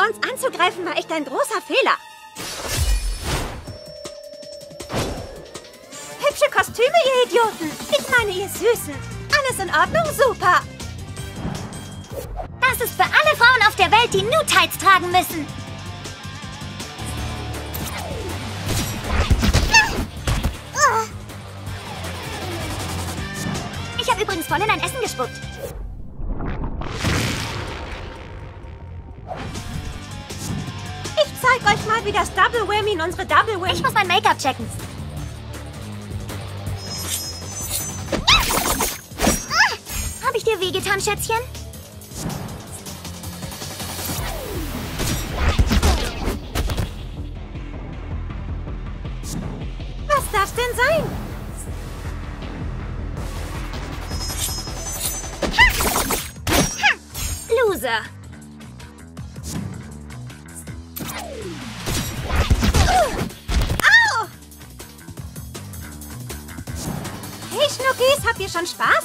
Uns anzugreifen war echt ein großer Fehler. Hübsche Kostüme, ihr Idioten. Ich meine, ihr Süßen. Alles in Ordnung? Super. Das ist für alle Frauen auf der Welt, die Nude-Tights tragen müssen. Ich habe übrigens voll in dein Essen gespuckt. Ich zeig euch mal, wie das Double Whammy in unsere Double Whammy... Ich muss mein Make-up checken. Habe ich dir wehgetan, Schätzchen? Was darf's denn sein? Loser. Au! Hey, Schnuckis, habt ihr schon Spaß?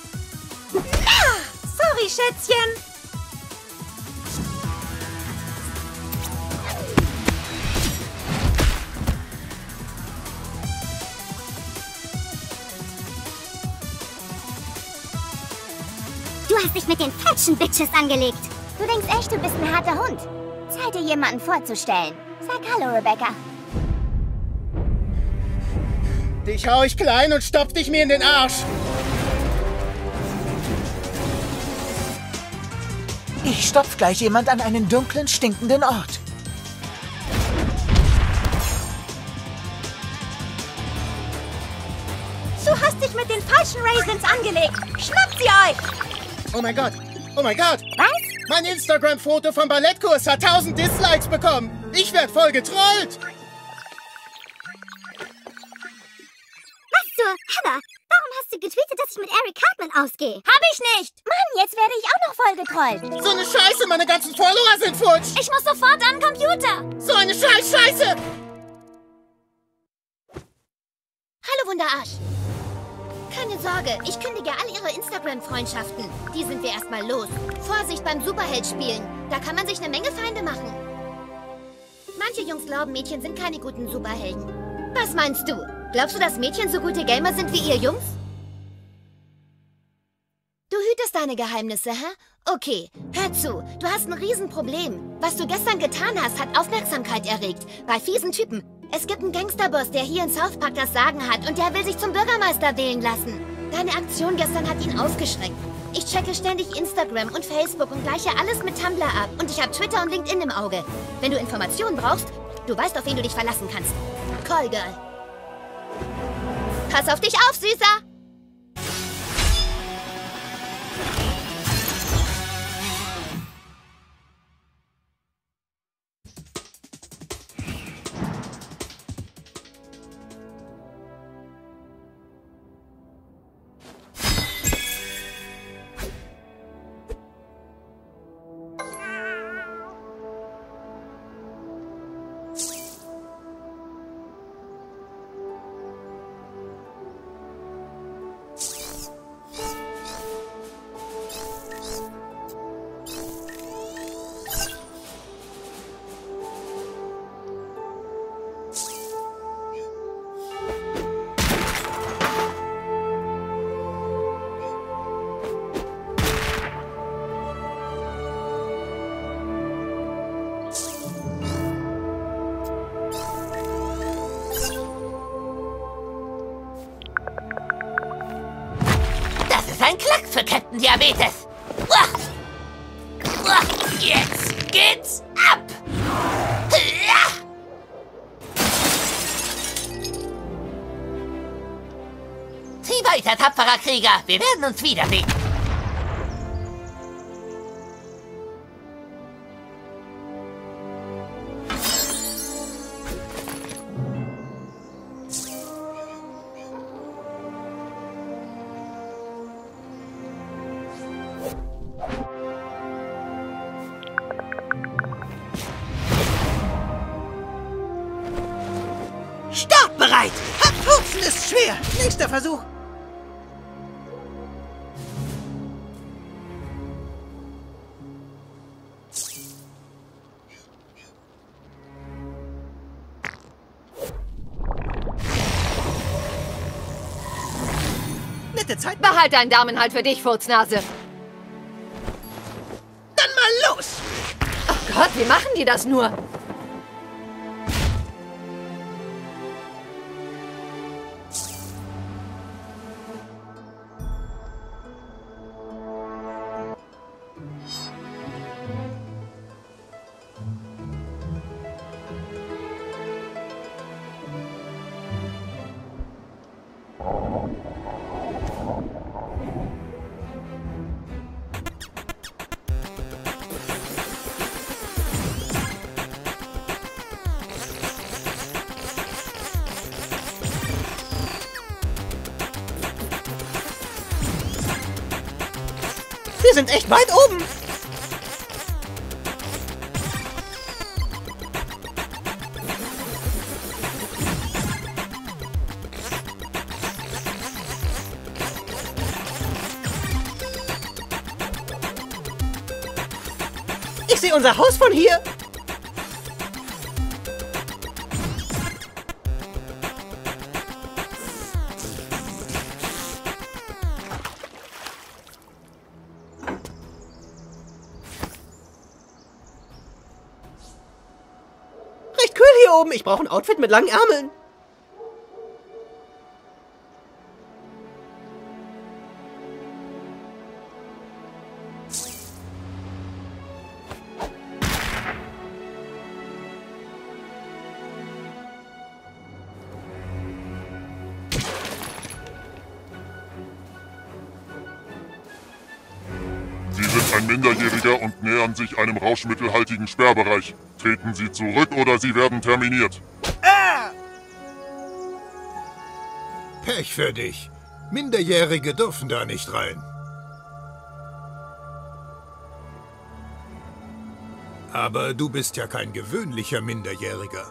Sorry, Schätzchen. Du hast dich mit den falschen Bitches angelegt. Du denkst echt, du bist ein harter Hund. Zeit dir jemanden vorzustellen. Sag hallo, Rebecca. Dich hau ich klein und stopf dich mir in den Arsch. Ich stopf gleich jemand an einen dunklen, stinkenden Ort. Du hast dich mit den falschen Raisins angelegt. Schnappt sie euch! Oh mein Gott. Oh mein Gott. Was? Mein Instagram-Foto vom Ballettkurs hat 1000 Dislikes bekommen. Ich werd voll getrollt. Was zur Hammer? Warum hast du getweetet, dass ich mit Eric Cartman ausgehe? Hab ich nicht! Mann, jetzt werde ich auch noch voll getrollt. So eine Scheiße, meine ganzen Follower sind futsch. Ich muss sofort an den Computer. So eine Scheiße. Hallo, Wunderarsch. Keine Sorge, ich kündige all ihre Instagram-Freundschaften. Die sind wir erstmal los. Vorsicht beim Superheld-Spielen. Da kann man sich eine Menge Feinde machen. Manche Jungs glauben, Mädchen sind keine guten Superhelden. Was meinst du? Glaubst du, dass Mädchen so gute Gamer sind wie ihr Jungs? Du hütest deine Geheimnisse, hä? Okay, hör zu. Du hast ein Riesenproblem. Was du gestern getan hast, hat Aufmerksamkeit erregt. Bei fiesen Typen. Es gibt einen Gangsterboss, der hier in South Park das Sagen hat und der will sich zum Bürgermeister wählen lassen. Deine Aktion gestern hat ihn aufgeschreckt. Ich checke ständig Instagram und Facebook und gleiche alles mit Tumblr ab. Und ich habe Twitter und LinkedIn im Auge. Wenn du Informationen brauchst, du weißt, auf wen du dich verlassen kannst. Call Girl. Pass auf dich auf, Süßer! Ein Klacks für Captain Diabetes. Jetzt geht's ab. Zieh weiter, tapferer Krieger. Wir werden uns wiedersehen. Startbereit! Abpupfen ist schwer. Nächster Versuch. Nette Zeit. Behalt deinen Daumen halt für dich, Furznase. Dann mal los! Ach Gott, wie machen die das nur? Wir sind echt weit oben. Ich sehe unser Haus von hier. Recht kühl hier oben. Ich brauche ein Outfit mit langen Ärmeln. Sie sind ein Minderjähriger und nähern sich einem rauschmittelhaltigen Sperrbereich. Treten Sie zurück oder Sie werden terminiert. Pech für dich. Minderjährige dürfen da nicht rein. Aber du bist ja kein gewöhnlicher Minderjähriger.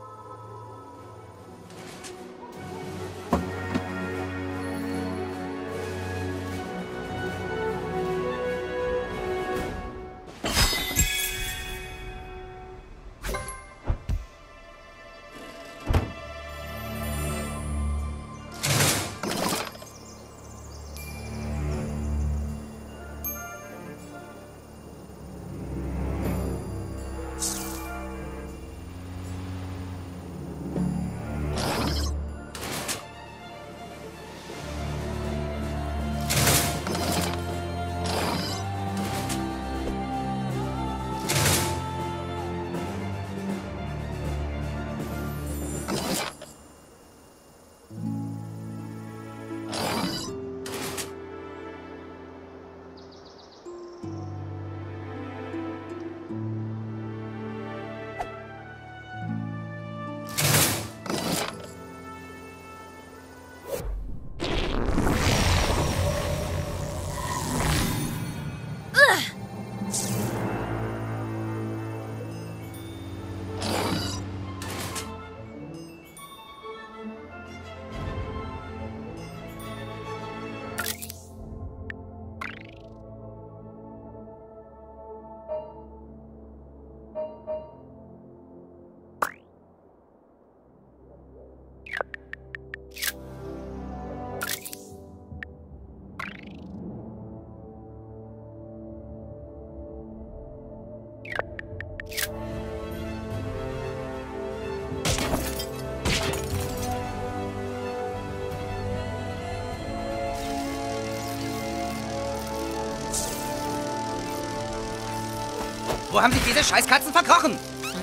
Wo haben sich diese Scheißkatzen verkrochen?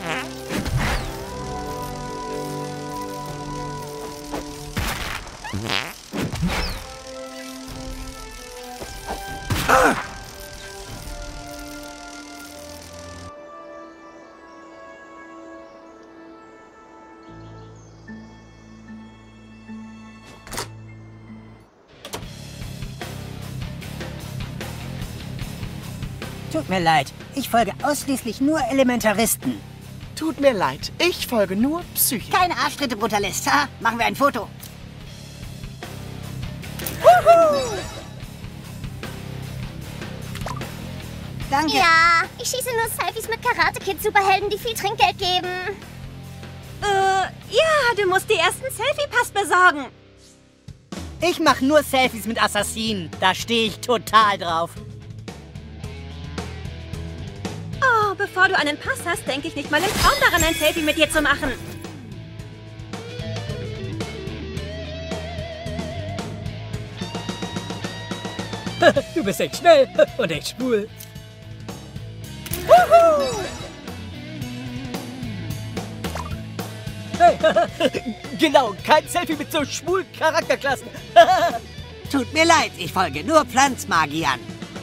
Ah! Tut mir leid, ich folge ausschließlich nur Elementaristen. Tut mir leid, ich folge nur Psyche. Keine Arschtritte, Brutalist, ha? Machen wir ein Foto. Danke. Ja, ich schieße nur Selfies mit Karate-Kid-Superhelden, die viel Trinkgeld geben. Ja, du musst die ersten Selfie-Pass besorgen. Ich mache nur Selfies mit Assassinen. Da stehe ich total drauf. Oh, bevor du einen Pass hast, denke ich nicht mal im Traum daran, ein Selfie mit dir zu machen. Du bist echt schnell und echt schwul. Hey, genau, kein Selfie mit so schwulen Charakterklassen. Tut mir leid, ich folge nur Pflanzmagiern.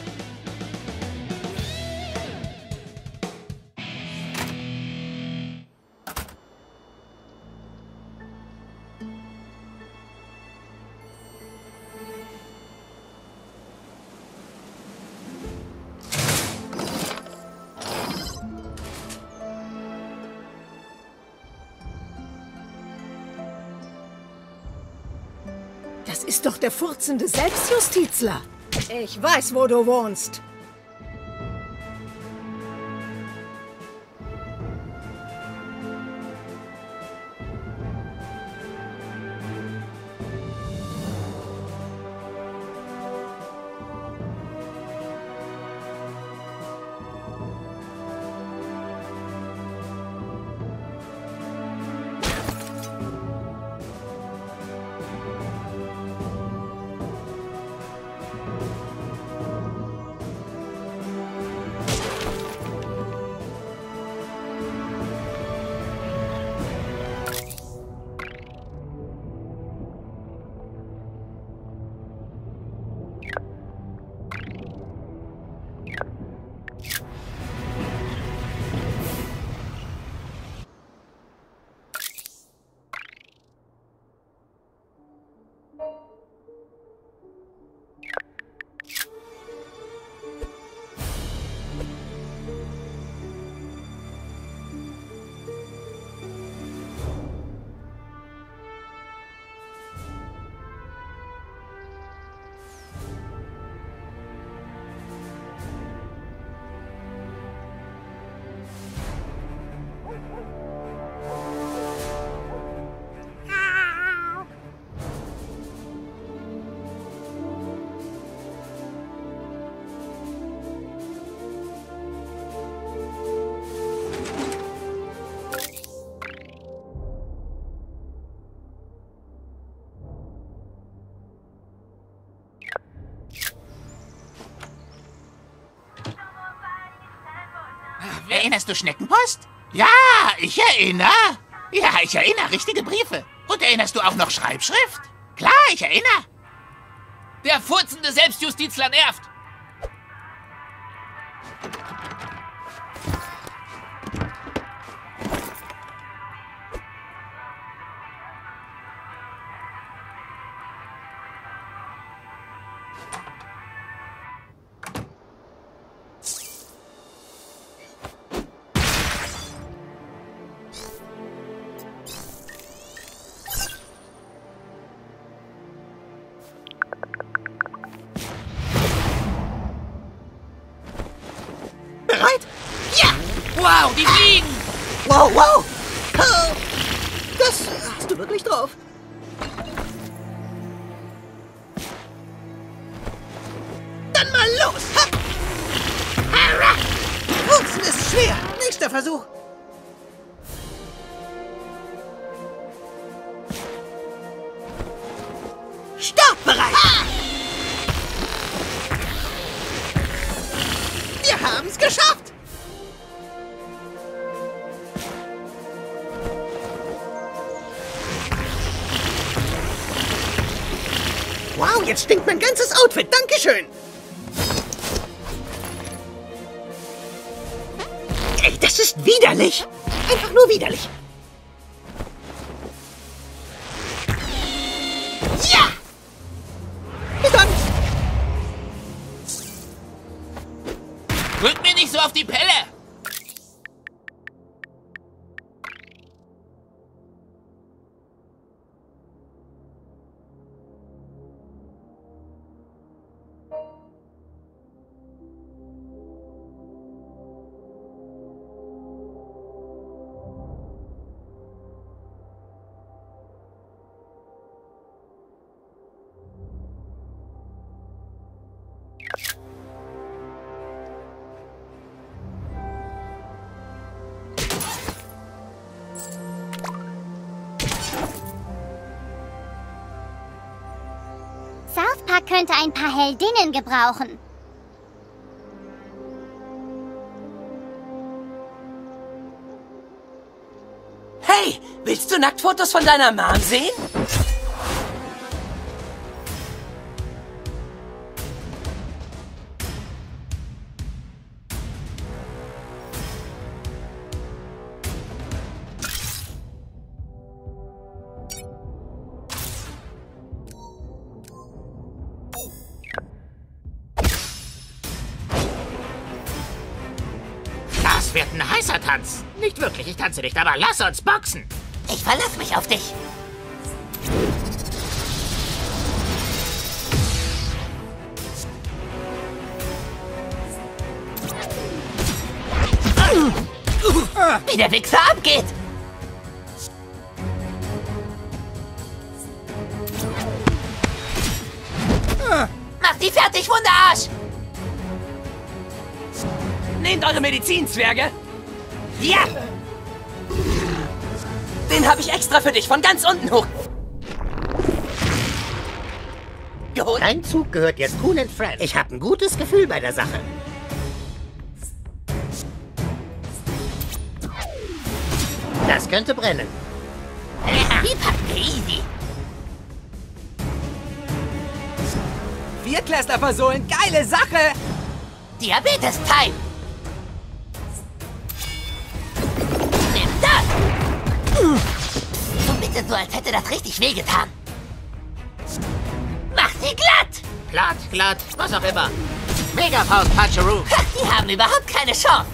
Das ist doch der furzende Selbstjustizler. Ich weiß, wo du wohnst. Erinnerst du Schneckenpost? Ja, ich erinnere. Ja, ich erinnere. Richtige Briefe. Und erinnerst du auch noch Schreibschrift? Klar, ich erinnere. Der furzende Selbstjustizler nervt. Bereit? Ja! Wow, die fliegen! Wow, wow! Das hast du wirklich drauf. Dann mal los! Putzen ist schwer. Nächster Versuch. Startbereit! Wir haben's geschafft! Wow, jetzt stinkt mein ganzes Outfit. Dankeschön! Ey, das ist widerlich! Einfach nur widerlich! Ja! Bis dann! Drück mir nicht so auf die Pelle! könnte ein paar Heldinnen gebrauchen. Hey, willst du Nacktfotos von deiner Mom sehen? Das wird ein heißer Tanz. Nicht wirklich, ich tanze nicht, aber lass uns boxen. Ich verlasse mich auf dich. Wie der Wichser abgeht. Mach die fertig, Wunderarsch! Nehmt eure Medizin, Zwerge! Ja! Den habe ich extra für dich von ganz unten hoch geholt. Dein Zug gehört jetzt Cool and Friends. Ich habe ein gutes Gefühl bei der Sache. Das könnte brennen. Die packen wir easy. Viertklässler-Versohlen, geile Sache! Diabetes-Time! Nimm das! So bitte so, als hätte das richtig wehgetan. Mach sie glatt! Glatt, was auch immer. Megafaust Puncheroo. Die haben überhaupt keine Chance.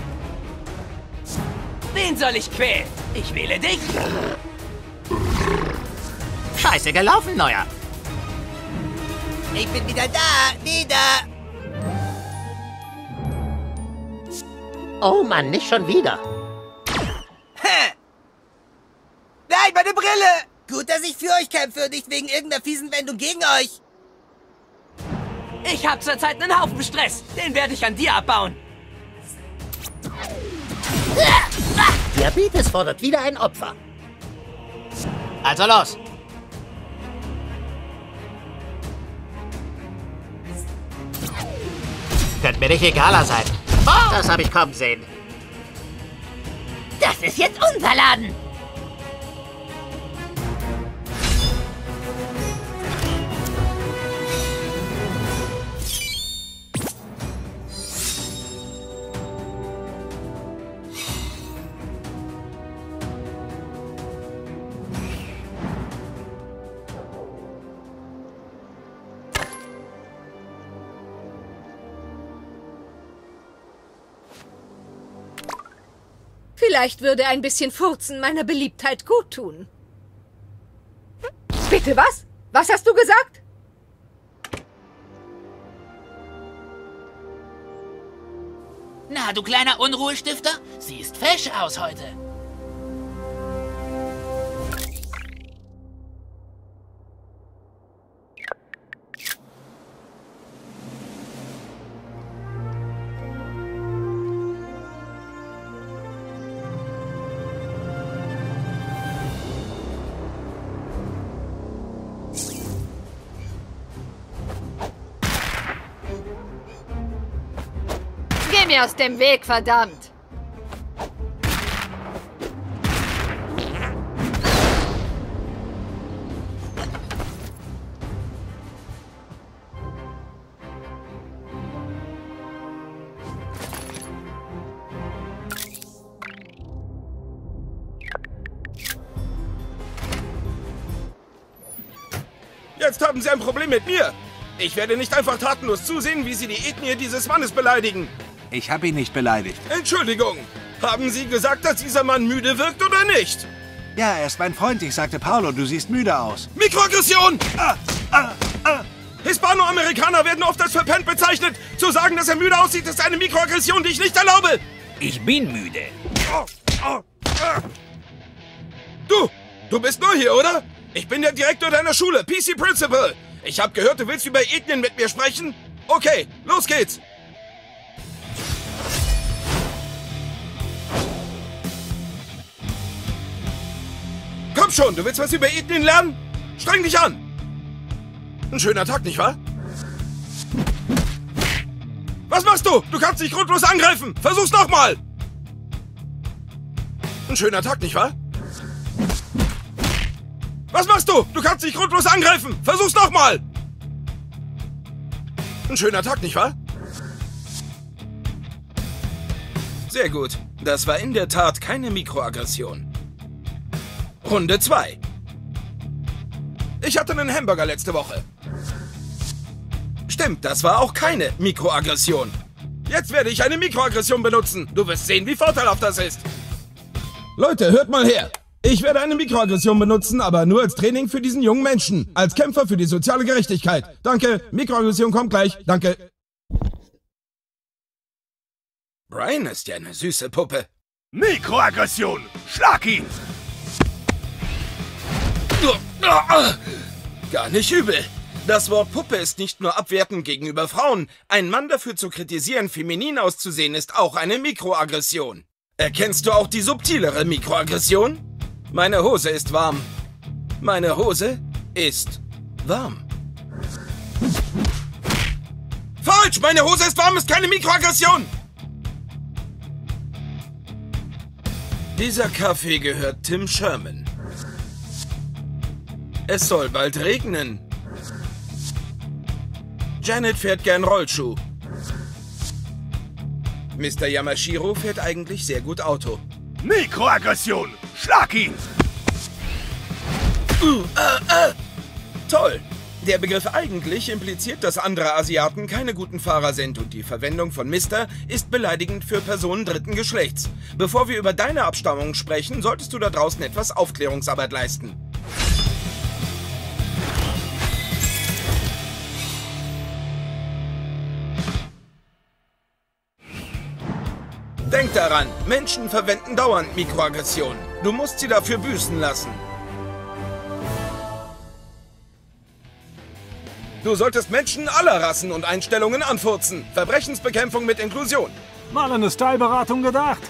Wen soll ich quälen? Ich wähle dich. Scheiße gelaufen, Neuer. Ich bin wieder da, Oh Mann, nicht schon wieder. Nein, meine Brille! Gut, dass ich für euch kämpfe und nicht wegen irgendeiner fiesen Wendung gegen euch. Ich hab zurzeit einen Haufen Stress. Den werde ich an dir abbauen. Diabetes fordert wieder ein Opfer. Also los. Könnte mir nicht egaler sein. Oh, das habe ich kommen sehen. Das ist jetzt unser Laden. Vielleicht würde ein bisschen Furzen meiner Beliebtheit gut tun. Bitte was? Was hast du gesagt? Na, du kleiner Unruhestifter, siehst fesch aus heute. Geh mir aus dem Weg, verdammt! Jetzt haben Sie ein Problem mit mir. Ich werde nicht einfach tatenlos zusehen, wie Sie die Ethnie dieses Mannes beleidigen. Ich habe ihn nicht beleidigt. Entschuldigung. Haben Sie gesagt, dass dieser Mann müde wirkt oder nicht? Ja, er ist mein Freund. Ich sagte, Paolo, du siehst müde aus. Mikroaggression! Hispanoamerikaner werden oft als verpennt bezeichnet. Zu sagen, dass er müde aussieht, ist eine Mikroaggression, die ich nicht erlaube. Ich bin müde. Du bist neu hier, oder? Ich bin der Direktor deiner Schule, PC Principal. Ich habe gehört, du willst über Ethnien mit mir sprechen. Okay, los geht's. Komm schon, du willst was über Ethnien lernen? Streng dich an. Ein schöner Tag, nicht wahr? Was machst du? Du kannst dich grundlos angreifen! Versuch's nochmal! Ein schöner Tag, nicht wahr? Was machst du? Du kannst dich grundlos angreifen! Versuch's nochmal! Ein schöner Tag, nicht wahr? Sehr gut. Das war in der Tat keine Mikroaggression. Runde 2. Ich hatte einen Hamburger letzte Woche. Stimmt, das war auch keine Mikroaggression. Jetzt werde ich eine Mikroaggression benutzen. Du wirst sehen, wie vorteilhaft das ist. Leute, hört mal her. Ich werde eine Mikroaggression benutzen, aber nur als Training für diesen jungen Menschen. Als Kämpfer für die soziale Gerechtigkeit. Danke, Mikroaggression kommt gleich. Danke. Brian ist ja eine süße Puppe. Mikroaggression! Schlag ihn! Gar nicht übel. Das Wort Puppe ist nicht nur abwertend gegenüber Frauen. Ein Mann dafür zu kritisieren, feminin auszusehen, ist auch eine Mikroaggression. Erkennst du auch die subtilere Mikroaggression? Meine Hose ist warm. Meine Hose ist warm. Falsch! Meine Hose ist warm ist keine Mikroaggression! Dieser Kaffee gehört Tim Sherman. Es soll bald regnen. Janet fährt gern Rollschuh. Mr. Yamashiro fährt eigentlich sehr gut Auto. Mikroaggression! Schlag ihn! Toll! Der Begriff eigentlich impliziert, dass andere Asiaten keine guten Fahrer sind und die Verwendung von Mister ist beleidigend für Personen dritten Geschlechts. Bevor wir über deine Abstammung sprechen, solltest du da draußen etwas Aufklärungsarbeit leisten. Denk daran, Menschen verwenden dauernd Mikroaggressionen. Du musst sie dafür büßen lassen. Du solltest Menschen aller Rassen und Einstellungen anfurzen. Verbrechensbekämpfung mit Inklusion. Mal eine Styleberatung gedacht.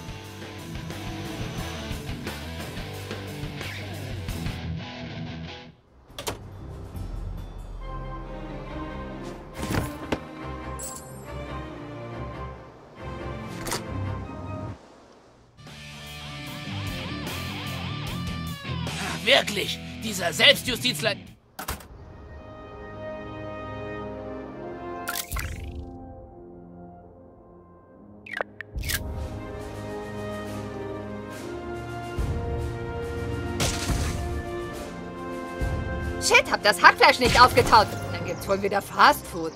Wirklich, dieser Selbstjustizler... Shit, hab das Hackfleisch nicht aufgetaut. Dann gibt's wohl wieder Fastfood.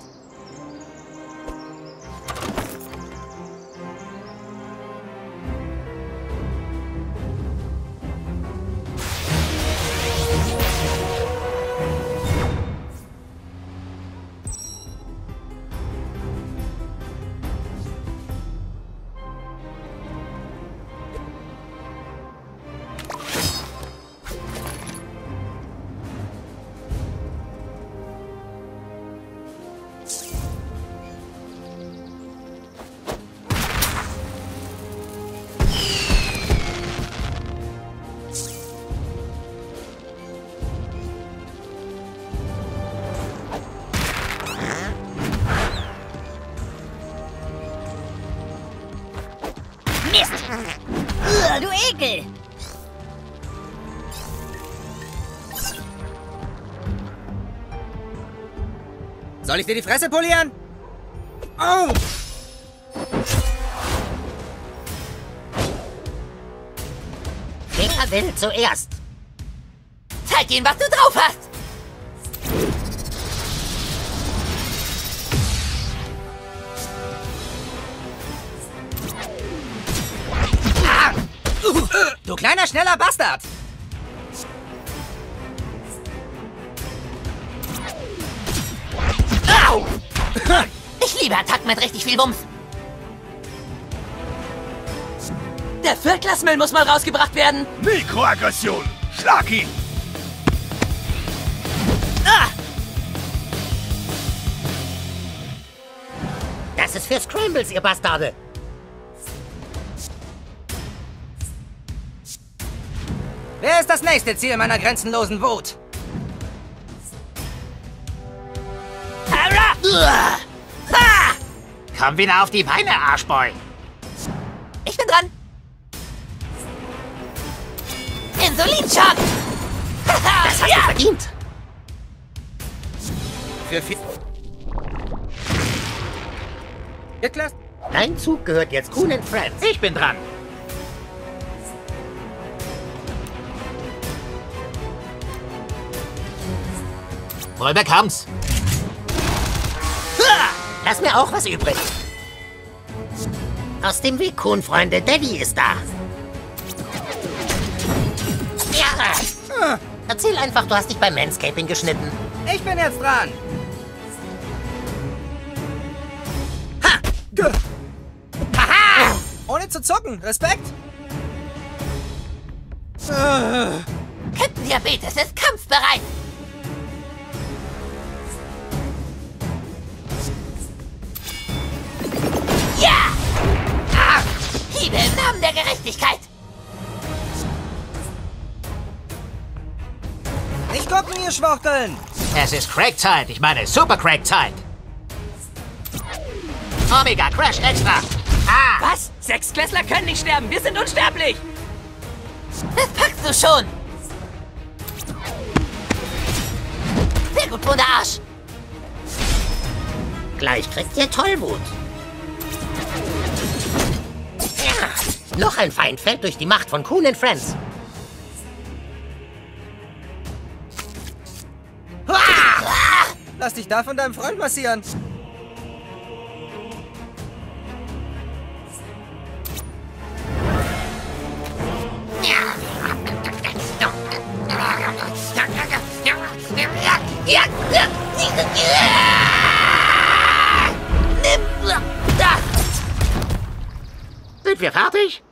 Mist! Du Ekel! Soll ich dir die Fresse polieren? Oh! Wer will zuerst? Zeig ihm, was du drauf hast! Du kleiner, schneller Bastard! Au! Ich liebe Attacken mit richtig viel Wumms. Der Viertklassmüll muss mal rausgebracht werden. Mikroaggression! Schlag ihn! Ah! Das ist für Scrambles, ihr Bastarde. Wer ist das nächste Ziel meiner grenzenlosen Wut? Ha! Komm wieder auf die Beine, Arschboy. Ich bin dran. Insulinschock. Das hast du verdient. Für viel... Niklas? Dein Zug gehört jetzt Coon & Friends. Ich bin dran. Wohl bekomm's. Lass mir auch was übrig. Aus dem Weg, Coon, Freunde. Daddy ist da. Ja. Erzähl einfach, du hast dich beim Manscaping geschnitten. Ich bin jetzt dran. Haha! Ohne zu zucken. Respekt. Captain Diabetes ist kampfbereit. Ja! Hiebe im Namen der Gerechtigkeit. Nicht gucken, ihr Schwuchteln. Es ist Crack-Zeit. Ich meine Super-Crack-Zeit. Omega Crash Extra. Was? Sechsklässler können nicht sterben. Wir sind unsterblich. Das packst du schon. Sehr gut, Arsch. Gleich kriegt ihr Tollwut. Ja. Noch ein Feind fällt durch die Macht von Coon & Friends. Lass dich da von deinem Freund massieren. Sind wir fertig?